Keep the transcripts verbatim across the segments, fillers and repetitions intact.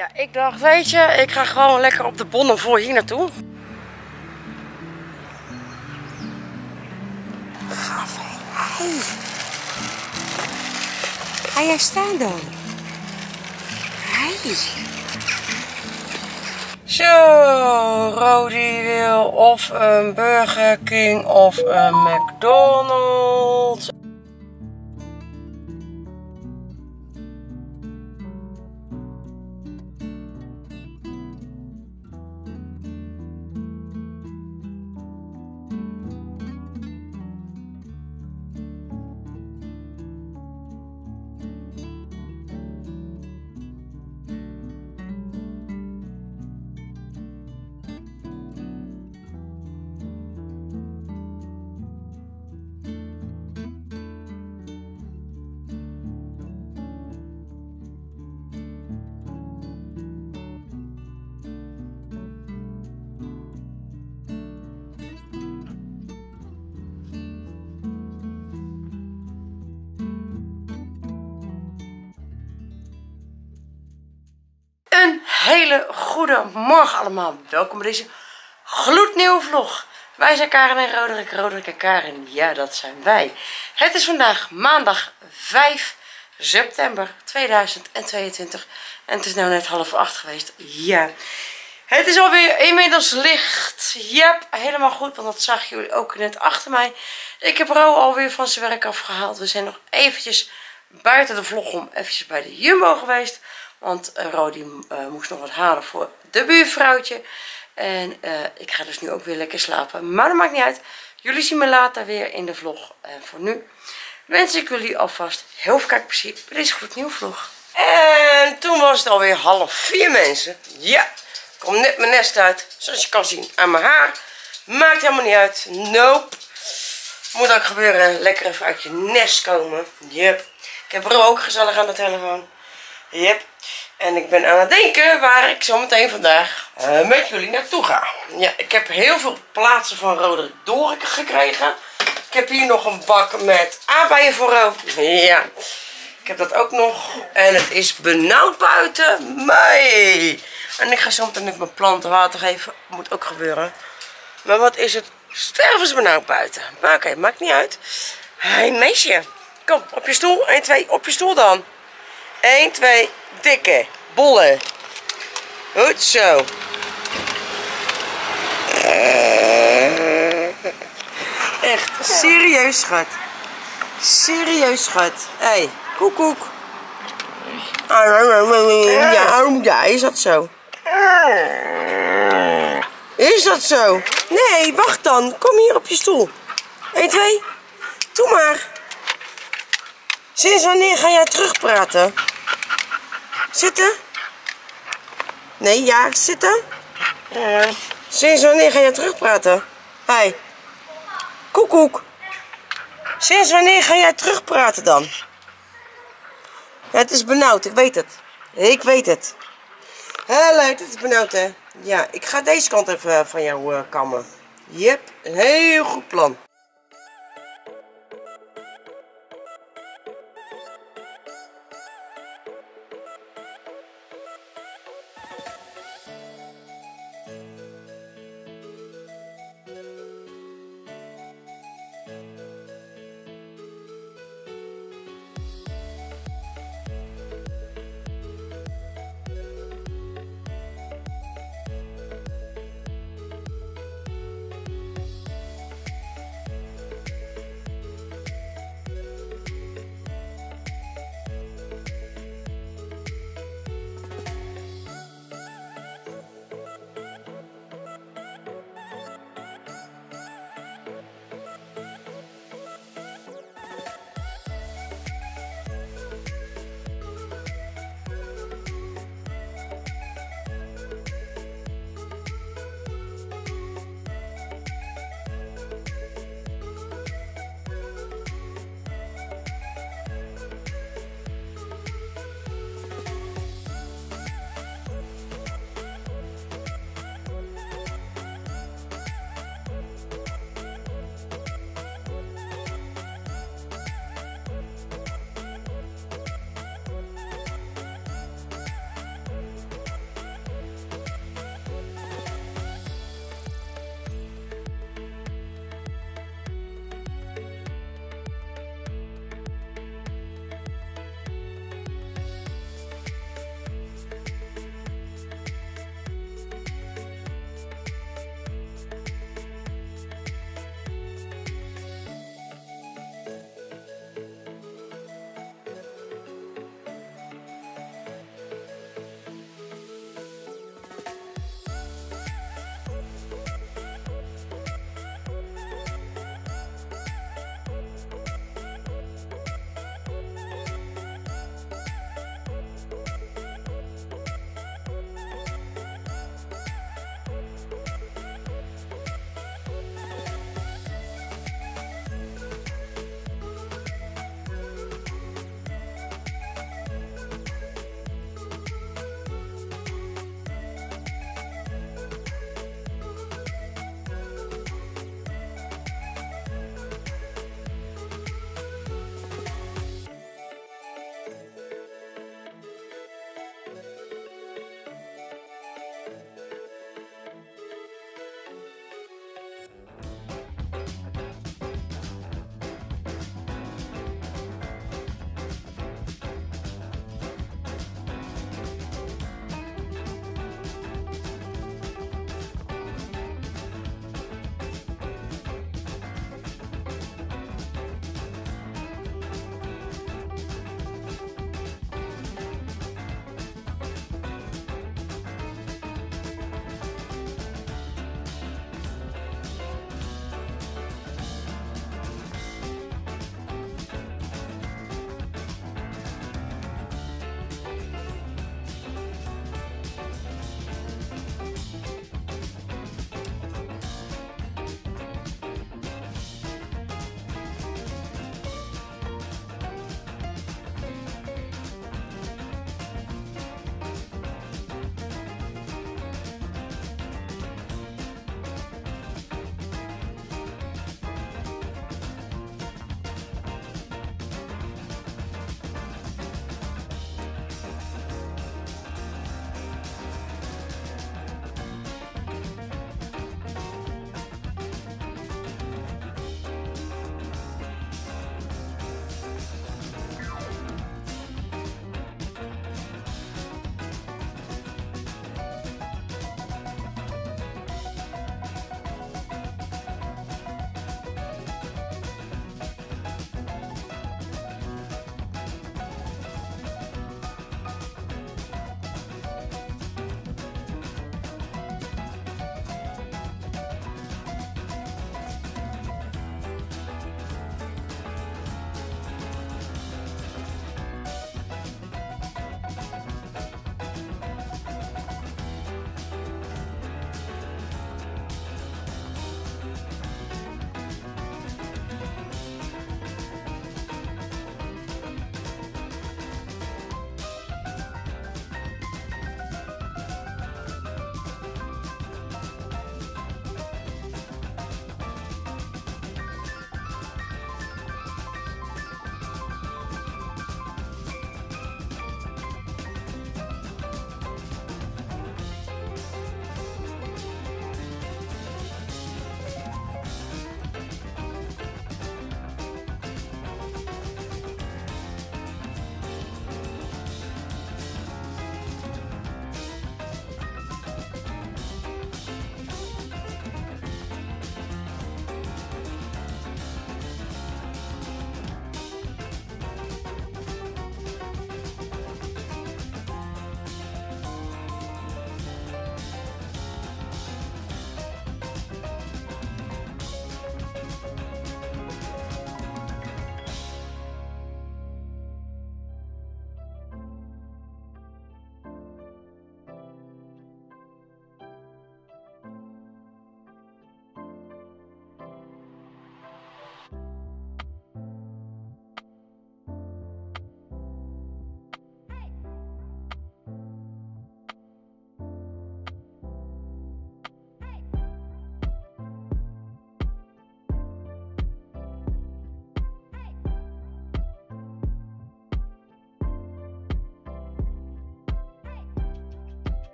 ja, ik dacht, weet je, ik ga gewoon lekker op de bonnen voor hier naartoe. Gaaf, hé. Hey. Ga jij staan dan? Hey. Zo, Rodi wil of een Burger King of een McDonald's. Een hele goede morgen allemaal. Welkom bij deze gloednieuwe vlog. Wij zijn Karen en Roderick, Roderick en Karen. Ja, dat zijn wij. Het is vandaag maandag vijf september tweeduizend tweeëntwintig. En het is nu net half acht geweest. Ja. Het is alweer inmiddels licht. Ja, helemaal goed. Want dat zagen jullie ook net achter mij. Ik heb Ro alweer van zijn werk afgehaald. We zijn nog eventjes buiten de vlog om eventjes bij de Jumbo geweest. Want uh, Rodi uh, moest nog wat halen voor de buurvrouwtje. En uh, ik ga dus nu ook weer lekker slapen. Maar dat maakt niet uit. Jullie zien me later weer in de vlog. En voor nu wens ik jullie alvast heel veel kijkplezier bij deze gloednieuwe vlog. En toen was het alweer half vier, mensen. Ja, ik kom net mijn nest uit. Zoals je kan zien aan mijn haar. Maakt helemaal niet uit. Nope. Moet ook gebeuren. Lekker even uit je nest komen. Yep. Ik heb Ro ook gezellig aan de telefoon. Yep. En ik ben aan het denken waar ik zo meteen vandaag uh, met jullie naartoe ga. Ja, ik heb heel veel plaatsen van Roderick doorgekregen. Ik heb hier nog een bak met aardbeien voor Ro. Ja, ik heb dat ook nog. En het is benauwd buiten. Nee. En ik ga zo meteen met mijn planten water geven. Moet ook gebeuren. Maar wat is het stervensbenauwd buiten. Maar oké, okay, maakt niet uit. Hé, hey, meisje. Kom, op je stoel. één, twee, op je stoel dan. één, twee, dikke bollen. Goed zo. Echt, serieus schat. Serieus schat. Hé, hey, koek koek. Ja, ja, is dat zo? Is dat zo? Nee, wacht dan. Kom hier op je stoel. één, twee. Doe maar. Sinds wanneer ga jij terugpraten? Zitten? Nee, ja, zitten? Ja. Sinds wanneer ga jij terugpraten? Hé. Hey. Koekoek. Sinds wanneer ga jij terugpraten dan? Ja, het is benauwd, ik weet het. Ik weet het. Hé, luid, het is benauwd, hè? Ja, ik ga deze kant even van jou uh, kammen. Yep, een heel goed plan.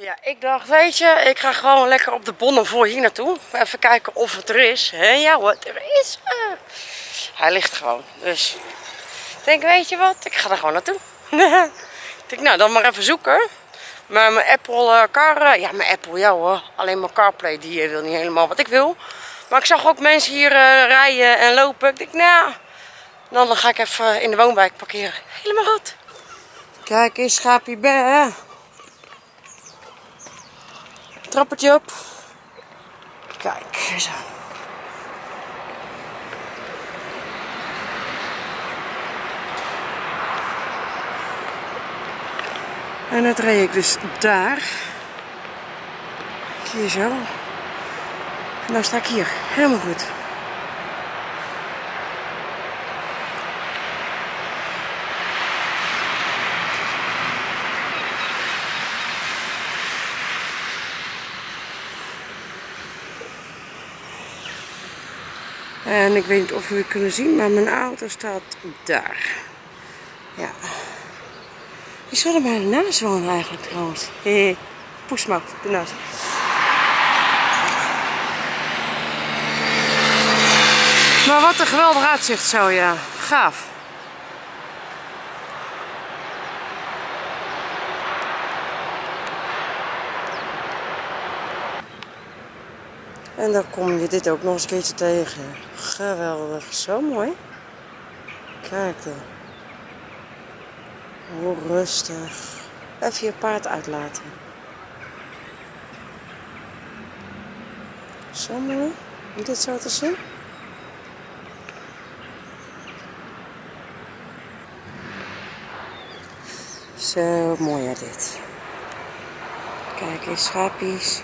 Ja, ik dacht, weet je, ik ga gewoon lekker op de Bonnefoy hier naartoe. Even kijken of het er is. Hé, ja hoor, er is. Uh. Hij ligt gewoon. Dus ik denk, weet je wat, ik ga er gewoon naartoe. Ik denk, nou, dan maar even zoeken. Maar mijn Apple uh, Car, uh, ja, mijn Apple, ja hoor. Alleen mijn CarPlay, die uh, wil niet helemaal wat ik wil. Maar ik zag ook mensen hier uh, rijden en lopen. Ik denk, nou, dan ga ik even in de woonwijk parkeren. Helemaal goed. Kijk eens, schaapje bij. Trappetje op. Kijk, zo. En dat reed ik dus daar. Hier zo. En nou sta ik hier. Helemaal goed. En ik weet niet of jullie kunnen zien, maar mijn auto staat daar. Ja. Die zal er maar naast wonen eigenlijk trouwens. Hehe. Poesmout ernaast. Maar wat een geweldig uitzicht zo, ja. Gaaf. En dan kom je dit ook nog eens een keertje tegen. Geweldig, zo mooi. Kijk dan. Hoe rustig. Even je paard uitlaten. Zo mooi. Om dit zo te zien. Zo mooi hè, dit. Kijk eens, schaapjes.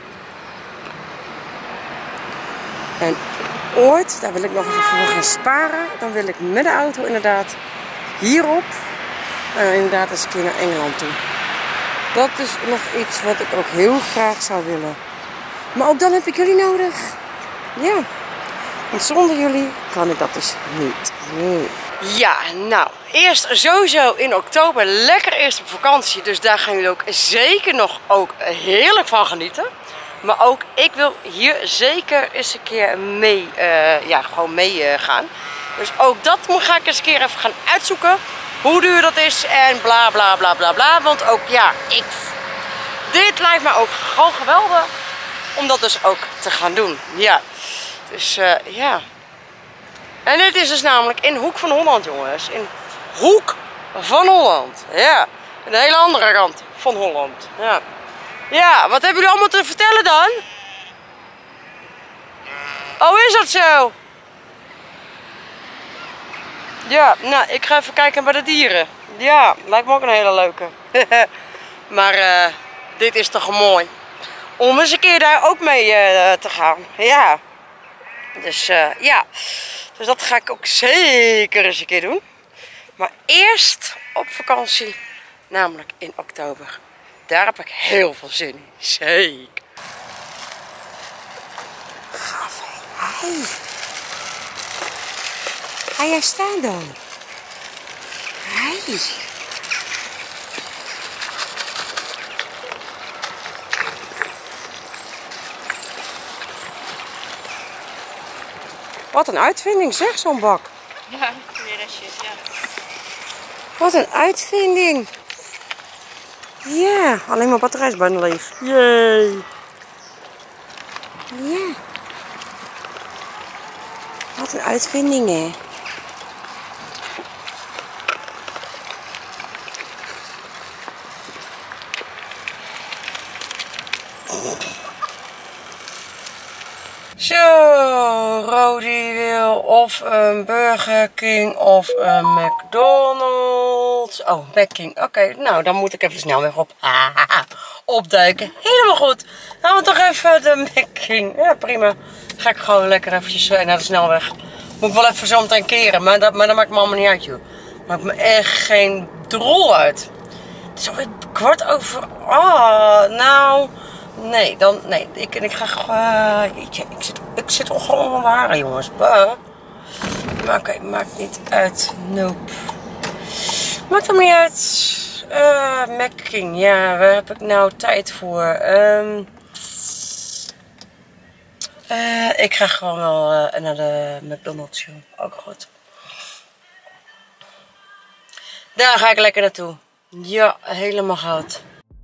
En ooit, daar wil ik nog even voor gaan sparen. Dan wil ik met de auto inderdaad hierop. En dan inderdaad eens een keer naar Engeland toe. Dat is nog iets wat ik ook heel graag zou willen. Maar ook dan heb ik jullie nodig. Ja. Want zonder jullie kan ik dat dus niet. Nee. Ja, nou, eerst sowieso in oktober lekker eerst op vakantie. Dus daar gaan jullie ook zeker nog ook heerlijk van genieten. Maar ook ik wil hier zeker eens een keer mee, uh, ja, gewoon mee uh, gaan. Dus ook dat ga ik eens een keer even gaan uitzoeken. Hoe duur dat is en bla bla bla bla bla. Want ook ja, ik, dit lijkt me ook gewoon geweldig. Om dat dus ook te gaan doen. Ja, dus uh, ja. En dit is dus namelijk in Hoek van Holland, jongens. In Hoek van Holland. Ja, aan de hele andere kant van Holland. Ja. Ja, wat hebben jullie allemaal te vertellen dan? Oh, is dat zo? Ja, nou, ik ga even kijken bij de dieren. Ja, lijkt me ook een hele leuke. Maar uh, dit is toch mooi. Om eens een keer daar ook mee uh, te gaan. Ja. Dus uh, ja. Dus dat ga ik ook zeker eens een keer doen. Maar eerst op vakantie. Namelijk in oktober. Daar heb ik heel veel zin in. Zeker. Gaaf, hé. Hey. Ga jij staan dan? Hey. Wat een uitvinding zeg, zo'n bak. Ja, weer restjes, ja. Wat een uitvinding. Ja, alleen maar batterij is bijna leeg. Jee. Ja. Wat een uitvinding, hè. Zo, Rodi wil of een Burger King of een McDonald's. Oh, Mac King. Oké, okay, nou dan moet ik even snel weer op opduiken. Helemaal goed. Nou, we toch even de Mac King. Ja, prima. Dan ga ik gewoon lekker eventjes naar de snelweg. Moet ik wel even zo meteen keren, maar dat, maar dat maakt me allemaal niet uit, joh. Maakt me echt geen drol uit. Het is alweer kwart over. Ah, nou. Nee, dan, nee, ik, ik ga gewoon, uh, ik, ik zit, ik zit al gewoon aan mijn haren, jongens. Bah. Maar oké, okay, maakt niet uit. Nope. Maakt hem niet uit. Uh, Mac King, ja, waar heb ik nou tijd voor? Um, uh, ik ga gewoon wel uh, naar de McDonald's show. Ook goed. Daar ga ik lekker naartoe. Ja, helemaal goud.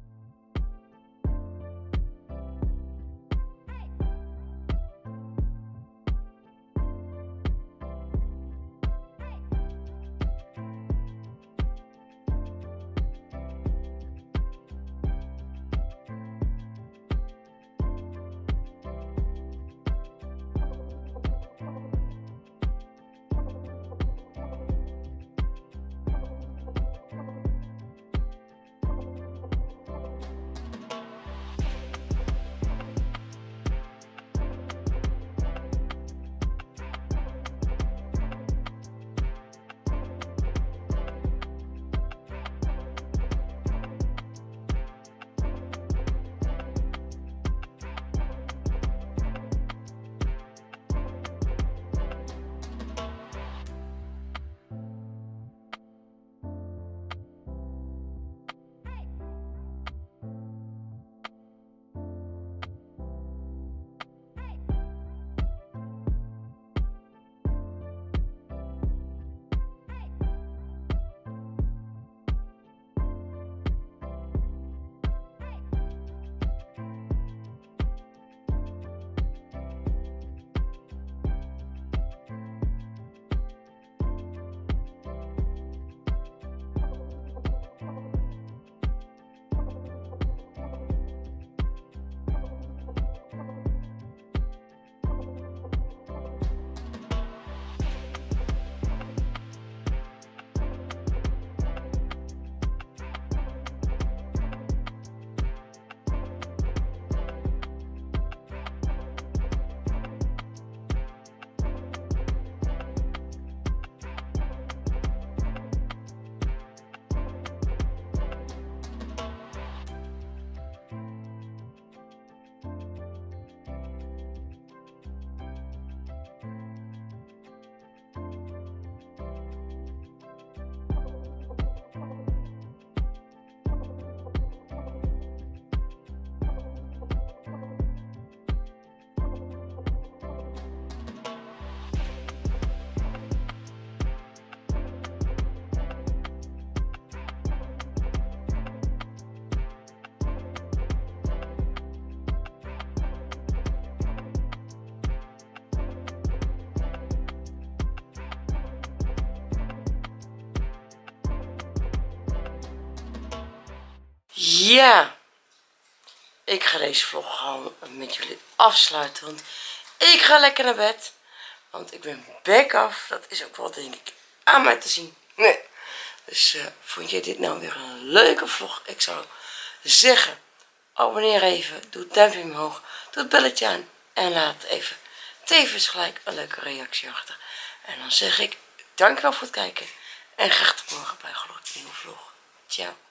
Ja, ik ga deze vlog gewoon met jullie afsluiten, want ik ga lekker naar bed. Want ik ben back af, dat is ook wel denk ik aan mij te zien. Nee. Dus uh, vond je dit nou weer een leuke vlog? Ik zou zeggen, abonneer even, doe het duimpje omhoog, doe het belletje aan en laat even tevens gelijk een leuke reactie achter. En dan zeg ik, dankjewel voor het kijken en graag tot morgen bij een gloednieuwe vlog. Ciao.